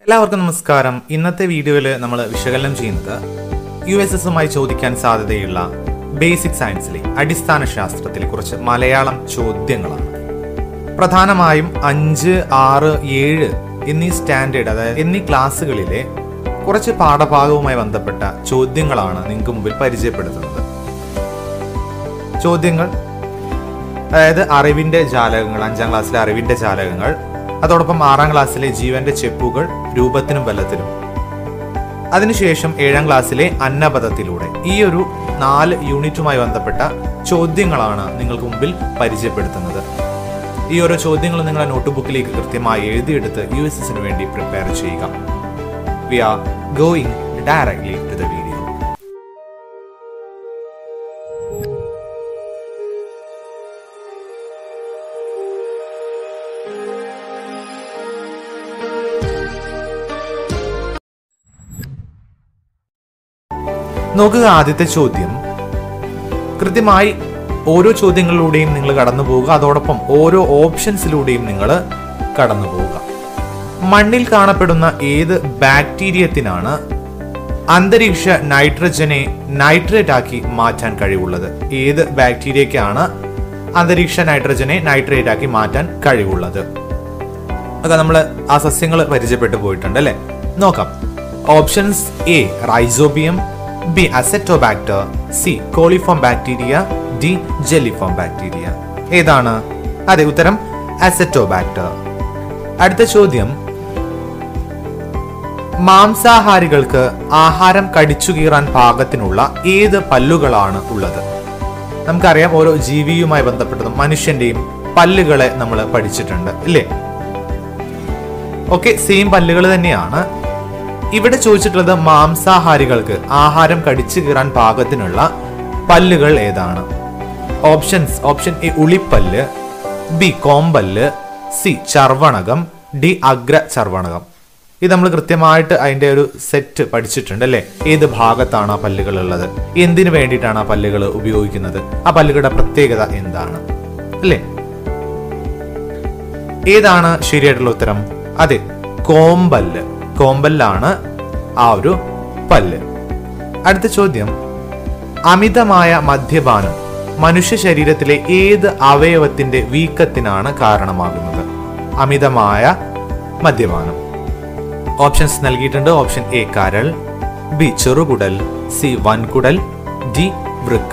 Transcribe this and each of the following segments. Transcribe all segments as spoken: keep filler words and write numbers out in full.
എല്ലാവർക്കും നമസ്കാരം. ഇന്നത്തെ വീഡിയോയിൽ നമ്മൾ വിശകലനം ചെയ്യുന്നത് യു എസ് എസുമായി ചോദിക്കാൻ സാധ്യതയുള്ള ബേസിക് സയൻസിലെ അടിസ്ഥാന ശാസ്ത്രത്തിലെ കുറച്ച് മലയാളം ചോദ്യങ്ങളാണ്. പ്രധാനമായും അഞ്ച് ആറ് ഏഴ് എന്നീ സ്റ്റാൻഡേർഡ് അതായത് എന്നീ ക്ലാസ്സുകളിലെ കുറച്ച് പാഠഭാഗവുമായി ബന്ധപ്പെട്ട ചോദ്യങ്ങളാണ് നിങ്ങൾക്ക് മുമ്പിൽ പരിചയപ്പെടുത്തുന്നത്. ചോദ്യങ്ങൾ അതായത് അറിവിന്റെ ജാലകങ്ങൾ, അഞ്ചാം ക്ലാസ്സിലെ അറിവിന്റെ ജാലകങ്ങൾ, അതോടൊപ്പം ആറാം ക്ലാസ്സിലെ ജീവന്റെ ചെപ്പുകൾ രൂപത്തിനും ബലത്തിലും, അതിനുശേഷം ഏഴാം ക്ലാസ്സിലെ അന്നപദത്തിലൂടെ, ഈ ഒരു നാല് യൂണിറ്റുമായി ബന്ധപ്പെട്ട ചോദ്യങ്ങളാണ് നിങ്ങൾക്ക് മുമ്പിൽ പരിചയപ്പെടുത്തുന്നത്. ഈ ഓരോ ചോദ്യങ്ങൾ നിങ്ങളുടെ നോട്ട്ബുക്കിലേക്ക് കൃത്യമായി എഴുതിയെടുത്ത് യു എസ് എസിന് വേണ്ടി പ്രിപ്പയർ ചെയ്യുക. We are going directly to the video. നോക്കുക, ആദ്യത്തെ ചോദ്യം. കൃത്യമായി ഓരോ ചോദ്യങ്ങളിലൂടെയും നിങ്ങൾ കടന്നു പോവുക, അതോടൊപ്പം ഓരോ ഓപ്ഷൻസിലൂടെയും നിങ്ങൾ കടന്നു പോവുക. മണ്ണിൽ കാണപ്പെടുന്ന ഏത് ബാക്ടീരിയത്തിനാണ് അന്തരീക്ഷ നൈട്രജനെ നൈട്രേറ്റ് ആക്കി മാറ്റാൻ കഴിവുള്ളത്? ഏത് ബാക്ടീരിയക്കാണ് അന്തരീക്ഷ നൈട്രജനെ നൈട്രേറ്റ് ആക്കി മാറ്റാൻ കഴിവുള്ളത്? അതൊക്കെ നമ്മൾ ആ സസ്യങ്ങൾ പരിചയപ്പെട്ടു പോയിട്ടുണ്ട് അല്ലെ. നോക്കാം. Options: A rhizobium, B azotobacter, C coliform bacteria, D jelliform bacteria. ഏതാണ്? അതെ, ഉത്തരം അസെറ്റോബാക്ടർ. അടുത്ത ചോദ്യം. മാംസാഹാരികൾക്ക് ആഹാരം കടിച്ചു കീറാൻ പാകത്തിനുള്ള ഏത് പല്ലുകളാണ് ഉള്ളത്? നമുക്കറിയാം, ഓരോ ജീവിയുമായി ബന്ധപ്പെട്ടതും മനുഷ്യന്റെയും പല്ലുകളെ നമ്മൾ പഠിച്ചിട്ടുണ്ട് അല്ലേ. ഓക്കെ, സെയിം പല്ലുകൾ തന്നെയാണ് ഇവിടെ ചോദിച്ചിട്ടുള്ളത്. മാംസാഹാരികൾക്ക് ആഹാരം കടിച്ചു കീറാൻ പാകത്തിനുള്ള പല്ലുകൾ ഏതാണ്? ഓപ്ഷൻസ്: ഓപ്ഷൻ എ ഉളിപ്പല്ല്, ബി കോമ്പല്ല്, സി ചർവണകം, ഡി അഗ്ര ചർവണകം. ഇത് നമ്മൾ കൃത്യമായിട്ട് അതിന്റെ ഒരു സെറ്റ് പഠിച്ചിട്ടുണ്ട് അല്ലെ. ഏത് ഭാഗത്താണ് ആ പല്ലുകൾ ഉള്ളത്, എന്തിനു വേണ്ടിയിട്ടാണ് ആ പല്ലുകൾ ഉപയോഗിക്കുന്നത്, ആ പല്ലുകളുടെ പ്രത്യേകത എന്താണ് അല്ലേ. ഏതാണ് ശരിയായിട്ടുള്ള ഉത്തരം? അതെ, കോമ്പല്ല്. കോമ്പല്ലാണ് ആ ഒരു പല്ല്. അടുത്ത ചോദ്യം. അമിതമായ മദ്യപാനം മനുഷ്യ ശരീരത്തിലെ ഏത് അവയവത്തിന്റെ വീക്കത്തിനാണ് കാരണമാകുന്നത്? അമിതമായ മദ്യപാനം. ഓപ്ഷൻസ് നൽകിയിട്ടുണ്ട്. ഓപ്ഷൻ എ കരൾ, ബി ചെറുകുടൽ, സി വൻകുടൽ, ഡി വൃക്ക.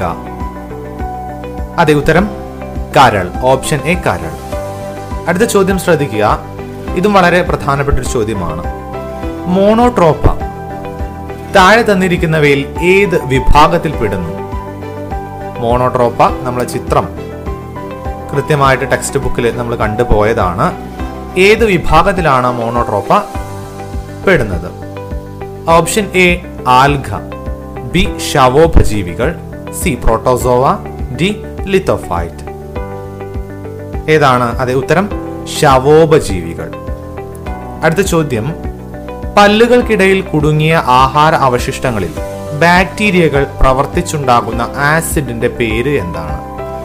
അതെ, ഉത്തരം കരൾ. ഓപ്ഷൻ എ കരൾ. അടുത്ത ചോദ്യം ശ്രദ്ധിക്കുക. ഇതും വളരെ പ്രധാനപ്പെട്ട ഒരു ചോദ്യമാണ്. മോണോട്രോപ്പ താഴെ തന്നിരിക്കുന്നവയിൽ ഏത് വിഭാഗത്തിൽ പെടുന്നു? മോണോട്രോപ്പ നമ്മളെ ചിത്രം കൃത്യമായിട്ട് ടെക്സ്റ്റ് ബുക്കിൽ നമ്മൾ കണ്ടുപോയതാണ്. ഏത് വിഭാഗത്തിലാണ് മോണോട്രോപ്പ പെടുന്നത്? ഓപ്ഷൻ എ ആൽഗ, ബി ശവോപജീവികൾ, സി പ്രോട്ടോസോവ, ഡി ലിത്തോഫൈറ്റ്. ഏതാണ്? അതെ, ഉത്തരം ശവോപജീവികൾ. അടുത്ത ചോദ്യം. പല്ലുകൾക്കിടയിൽ കുടുങ്ങിയ ആഹാര അവശിഷ്ടങ്ങളിൽ ബാക്ടീരിയകൾ പ്രവർത്തിച്ചുണ്ടാകുന്ന ആസിഡിന്റെ പേര് എന്താണ്?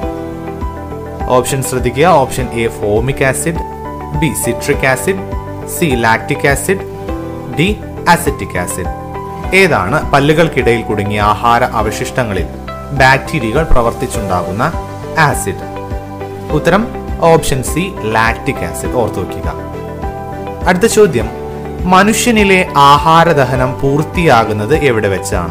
ഓപ്ഷൻ ശ്രദ്ധിക്കുക. Option A formic acid, B citric acid, C lactic acid, D acetic acid. ഏതാണ് പല്ലുകൾക്കിടയിൽ കുടുങ്ങിയ ആഹാര അവശിഷ്ടങ്ങളിൽ ബാക്ടീരിയകൾ പ്രവർത്തിച്ചുണ്ടാകുന്ന ആസിഡ്? ഉത്തരം ഓപ്ഷൻ സി ലാക്റ്റിക് ആസിഡ്. ഓർത്തു വയ്ക്കുക. അടുത്ത ചോദ്യം. മനുഷ്യനിലെ ആഹാരദഹനം പൂർത്തിയാകുന്നത് എവിടെ വെച്ചാണ്?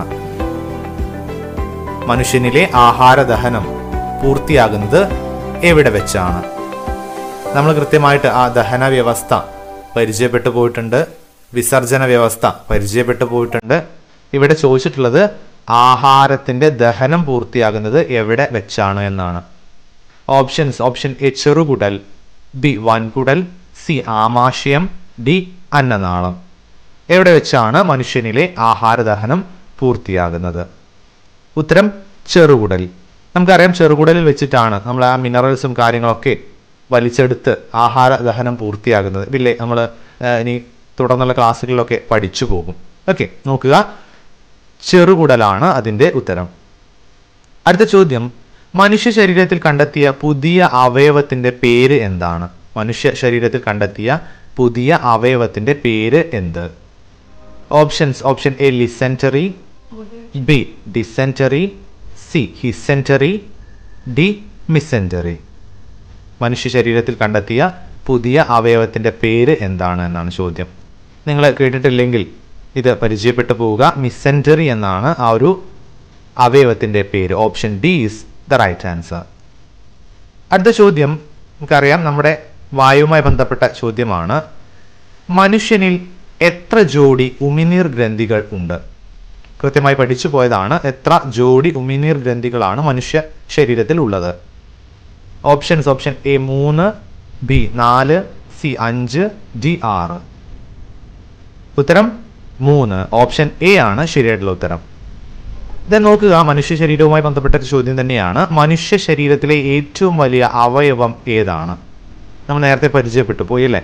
മനുഷ്യനിലെ ആഹാരദഹനം പൂർത്തിയാകുന്നത് എവിടെ വെച്ചാണ്? നമ്മൾ കൃത്യമായിട്ട് ആ ദഹന വ്യവസ്ഥ പരിചയപ്പെട്ടു പോയിട്ടുണ്ട്, വിസർജന വ്യവസ്ഥ പരിചയപ്പെട്ടു പോയിട്ടുണ്ട്. ഇവിടെ ചോദിച്ചിട്ടുള്ളത് ആഹാരത്തിന്റെ ദഹനം പൂർത്തിയാകുന്നത് എവിടെ വെച്ചാണ് എന്നാണ്. ഓപ്ഷൻസ്: ഓപ്ഷൻ എ ചെറുകുടൽ, ബി വൻകുടൽ, സി ആമാശയം, ഡി അന്നനാളം. എവിടെ വെച്ചാണ് മനുഷ്യനിലെ ആഹാരദഹനം പൂർത്തിയാകുന്നത്? ഉത്തരം ചെറുകുടൽ. നമുക്കറിയാം, ചെറുകുടലിൽ വെച്ചിട്ടാണ് നമ്മൾ ആ മിനറൽസും കാര്യങ്ങളൊക്കെ വലിച്ചെടുത്ത് ആഹാര ദഹനം പൂർത്തിയാകുന്നത്. ഇല്ലേ, നമ്മൾ ഇനി തുടർന്നുള്ള ക്ലാസ്സുകളിലൊക്കെ പഠിച്ചു പോകും. ഓക്കെ, നോക്കുക, ചെറുകുടലാണ് അതിൻ്റെ ഉത്തരം. അടുത്ത ചോദ്യം. മനുഷ്യ ശരീരത്തിൽ കണ്ടെത്തിയ പുതിയ അവയവത്തിന്റെ പേര് എന്താണ്? മനുഷ്യ ശരീരത്തിൽ കണ്ടെത്തിയ പുതിയ അവയവത്തിന്റെ പേര് എന്ത്? ഓപ്ഷൻസ്: ഓപ്ഷൻ എ ലിസെൻറ്ററി, ബി ഡിസെൻറ്ററി, സി ഹിസെൻറ്ററി, ഡി മിസെൻറ്ററി. മനുഷ്യ ശരീരത്തിൽ കണ്ടെത്തിയ പുതിയ അവയവത്തിന്റെ പേര് എന്താണ് എന്നാണ് ചോദ്യം. നിങ്ങൾ കേട്ടിട്ടില്ലെങ്കിൽ ഇത് പരിചയപ്പെട്ടു പോവുക. മിസെൻറ്ററി എന്നാണ് ആ ഒരു അവയവത്തിന്റെ പേര്. Option D is the right answer. അടുത്ത ചോദ്യം നമുക്കറിയാം, നമ്മുടെ വായുവുമായി ബന്ധപ്പെട്ട ചോദ്യമാണ്. മനുഷ്യനിൽ എത്ര ജോഡി ഉമിനീർ ഗ്രന്ഥികൾ ഉണ്ട്? കൃത്യമായി പഠിച്ചു പോയതാണ്. എത്ര ജോഡി ഉമിനീർ ഗ്രന്ഥികളാണ് മനുഷ്യ ശരീരത്തിൽ ഉള്ളത്? ഓപ്ഷൻസ്: ഓപ്ഷൻ എ മൂന്ന്, ബി നാല്, സി അഞ്ച്, ഡി ആറ്. ഉത്തരം മൂന്ന്. ഓപ്ഷൻ എ ആണ് ശരിയായിട്ടുള്ള ഉത്തരം. ഇത് നോക്കുക, മനുഷ്യ ശരീരവുമായി ബന്ധപ്പെട്ട ഒരു ചോദ്യം തന്നെയാണ്. മനുഷ്യ ശരീരത്തിലെ ഏറ്റവും വലിയ അവയവം ഏതാണ്? നമ്മൾ നേരത്തെ പരിചയപ്പെട്ടു പോയി അല്ലേ?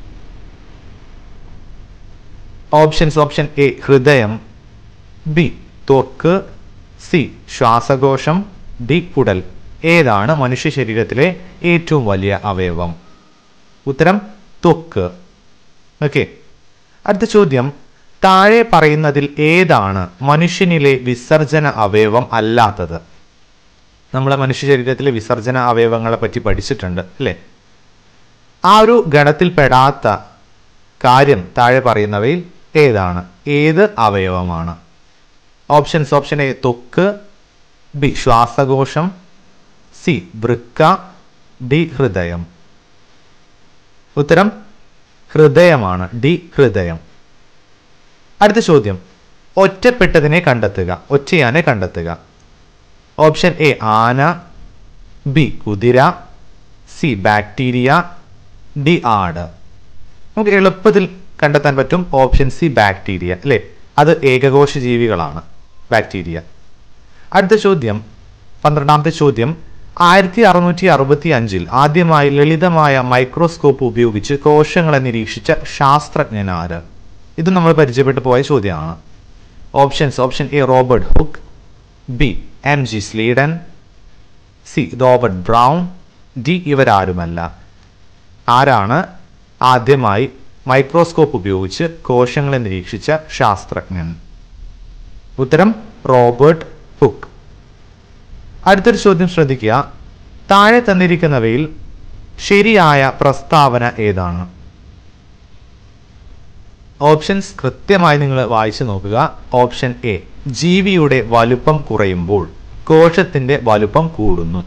ഓപ്ഷൻസ്: ഓപ്ഷൻ എ ഹൃദയം, ബി ത്വക്ക്, സി ശ്വാസകോശം, ഡി കുടൽ. ഏതാണ് മനുഷ്യ ശരീരത്തിലെ ഏറ്റവും വലിയ അവയവം? ഉത്തരം ത്വക്ക്. ഓക്കെ. അടുത്ത ചോദ്യം, താഴെ പറയുന്നതിൽ ഏതാണ് മനുഷ്യനിലെ വിസർജന അവയവം അല്ലാത്തത്? നമ്മളെ മനുഷ്യ ശരീരത്തിലെ വിസർജന അവയവങ്ങളെ പറ്റി പഠിച്ചിട്ടുണ്ട് അല്ലേ? ആ ഒരു ഗണത്തിൽ പെടാത്ത കാര്യം താഴെ പറയുന്നവയിൽ ഏതാണ്? ഏത് അവയവമാണ്? ഓപ്ഷൻസ്: ഓപ്ഷൻ എ ത്വക്ക്, ബി ശ്വാസകോശം, സി വൃക്ക, ഡി ഹൃദയം. ഉത്തരം ഹൃദയമാണ്. ഡി ഹൃദയം. അടുത്ത ചോദ്യം, ഒറ്റപ്പെട്ടതിനെ കണ്ടെത്തുക. ഒറ്റയാനെ കണ്ടെത്തുക. ഓപ്ഷൻ എ ആന, ബി കുതിര, സി ബാക്ടീരിയ, ഡി ആട്. നമുക്ക് എളുപ്പത്തിൽ കണ്ടെത്താൻ പറ്റും ഓപ്ഷൻ സി ബാക്ടീരിയ അല്ലേ? അത് ഏകകോശ ജീവികളാണ് ബാക്ടീരിയ. അടുത്ത ചോദ്യം, പന്ത്രണ്ടാമത്തെ ചോദ്യം, ആയിരത്തി അറുന്നൂറ്റി അറുപത്തി അഞ്ചിൽ ആദ്യമായി ലളിതമായ മൈക്രോസ്കോപ്പ് ഉപയോഗിച്ച് കോശങ്ങളെ നിരീക്ഷിച്ച ശാസ്ത്രജ്ഞൻ ആര്? ഇത് നമ്മൾ പരിചയപ്പെട്ടു പോയ ചോദ്യമാണ്. Options: option A Robert Hooke, B M G Schleiden, C Robert Brown, D ഇവരാരുമല്ല. ആരാണ് ആദ്യമായി മൈക്രോസ്കോപ്പ് ഉപയോഗിച്ച് കോശങ്ങളെ നിരീക്ഷിച്ച ശാസ്ത്രജ്ഞൻ? ഉത്തരം റോബർട്ട് ഹുക്ക്. അടുത്തൊരു ചോദ്യം ശ്രദ്ധിക്കുക. താഴെ തന്നിരിക്കുന്നവയിൽ ശരിയായ പ്രസ്താവന ഏതാണ്? ഓപ്ഷൻസ് കൃത്യമായി നിങ്ങൾ വായിച്ചു നോക്കുക. ഓപ്ഷൻ എ ജീവിയുടെ വലുപ്പം കുറയുമ്പോൾ കോശത്തിന്റെ വലുപ്പം കൂടുന്നു.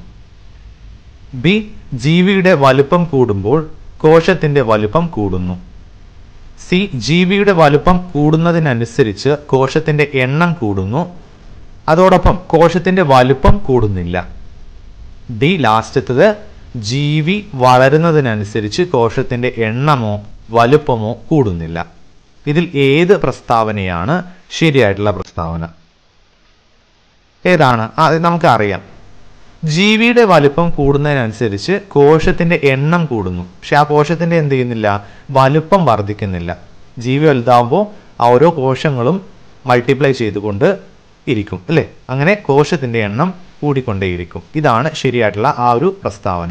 ബി ജീവിയുടെ വലുപ്പം കൂടുമ്പോൾ കോശത്തിന്റെ വലുപ്പം കൂടുന്നു. സി ജീവിയുടെ വലുപ്പം കൂടുന്നതിനനുസരിച്ച് കോശത്തിന്റെ എണ്ണം കൂടുന്നു, അതോടൊപ്പം കോശത്തിന്റെ വലുപ്പം കൂടുന്നില്ല. ഡി ലാസ്റ്റത്തത് ജീവി വളരുന്നതിനനുസരിച്ച് കോശത്തിന്റെ എണ്ണമോ വലുപ്പമോ കൂടുന്നില്ല. ഇതിൽ ഏത് പ്രസ്താവനയാണ് ശരിയായിട്ടുള്ള പ്രസ്താവന? ഏതാണ്? അത് നമുക്കറിയാം. ജീവിയുടെ വലുപ്പം കൂടുന്നതിനനുസരിച്ച് കോശത്തിന്റെ എണ്ണം കൂടുന്നു, പക്ഷെ ആ കോശത്തിന്റെ എന്ത് ചെയ്യുന്നില്ല? വലുപ്പം വർദ്ധിക്കുന്നില്ല. ജീവി വലുതാവുമ്പോൾ ആ ഓരോ കോശങ്ങളും മൾട്ടിപ്ലൈ ചെയ്തുകൊണ്ട് ഇരിക്കും അല്ലേ? അങ്ങനെ കോശത്തിന്റെ എണ്ണം കൂടിക്കൊണ്ടേയിരിക്കും. ഇതാണ് ശരിയായിട്ടുള്ള ആ ഒരു പ്രസ്താവന.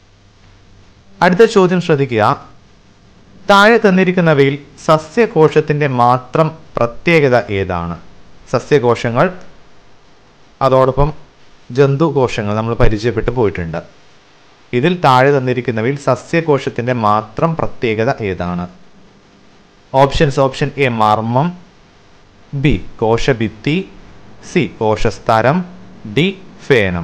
അടുത്ത ചോദ്യം ശ്രദ്ധിക്കുക. താഴെ തന്നിരിക്കുന്നവയിൽ സസ്യകോശത്തിന്റെ മാത്രം പ്രത്യേകത ഏതാണ്? സസ്യകോശങ്ങൾ, അതോടൊപ്പം ജന്തുകോശങ്ങൾ നമ്മൾ പരിചയപ്പെട്ടു പോയിട്ടുണ്ട്. ഇതിൽ താഴെ തന്നിരിക്കുന്നവയിൽ സസ്യകോശത്തിന്റെ മാത്രം പ്രത്യേകത ഏതാണ്? ഓപ്ഷൻസ്: ഓപ്ഷൻ എ മർമ്മം, ബി കോശഭിത്തി, സി കോശസ്തരം, ഡി ഫേനം.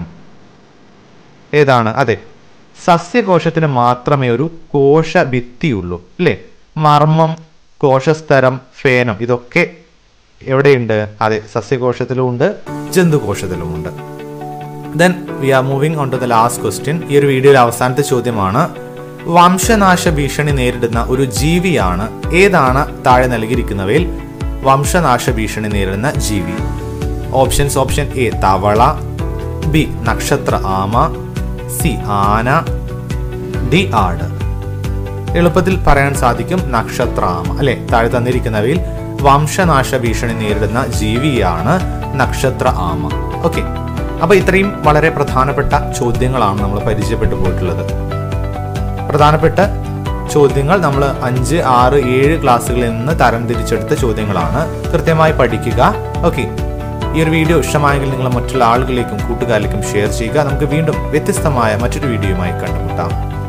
ഏതാണ്? അതെ, സസ്യകോശത്തിന് മാത്രമേ ഒരു കോശഭിത്തിയുള്ളൂ അല്ലേ? മർമ്മം, കോശസ്തരം, ഫേനം ഇതൊക്കെ എവിടെയുണ്ട്? അതെ, സസ്യകോശത്തിലുമുണ്ട്, ജന്തുകോശത്തിലുമുണ്ട്. Then we are moving on to the last question. ഈ ഒരു വീഡിയോയിലെ അവസാനത്തെ ചോദ്യമാണ്. വംശനാശ ഭീഷണി നേരിടുന്ന ഒരു ജീവിയാണ് ഏതാണ് താഴെ നൽകിയിരിക്കുന്നവയിൽ വംശനാശ ഭീഷണി നേരിടുന്ന ജീവി? ഓപ്ഷൻസ്: ഓപ്ഷൻ എ തവള, ബി നക്ഷത്ര ആമ, സി ആന, ഡി ആട്. എളുപ്പത്തിൽ പറയാൻ സാധിക്കും നക്ഷത്ര ആമ അല്ലെ? താഴെ തന്നിരിക്കുന്നവയിൽ വംശനാശ ഭീഷണി നേരിടുന്ന ജീവിയാണ് നക്ഷത്ര ആമ. ഓക്കെ, അപ്പൊ ഇത്രയും വളരെ പ്രധാനപ്പെട്ട ചോദ്യങ്ങളാണ് നമ്മൾ പരിചയപ്പെട്ടു പോയിട്ടുള്ളത്. പ്രധാനപ്പെട്ട ചോദ്യങ്ങൾ നമ്മൾ അഞ്ച് ആറ് ഏഴ് ക്ലാസ്സുകളിൽ നിന്ന് തരംതിരിച്ചെടുത്ത ചോദ്യങ്ങളാണ്. കൃത്യമായി പഠിക്കുക. ഓക്കെ, ഈ ഒരു വീഡിയോ ഇഷ്ടമായെങ്കിൽ നിങ്ങൾ മറ്റുള്ള ആളുകളിലേക്കും കൂട്ടുകാരിലേക്കും ഷെയർ ചെയ്യുക. നമുക്ക് വീണ്ടും വ്യത്യസ്തമായ മറ്റൊരു വീഡിയോയുമായി കണ്ടുമുട്ടാം.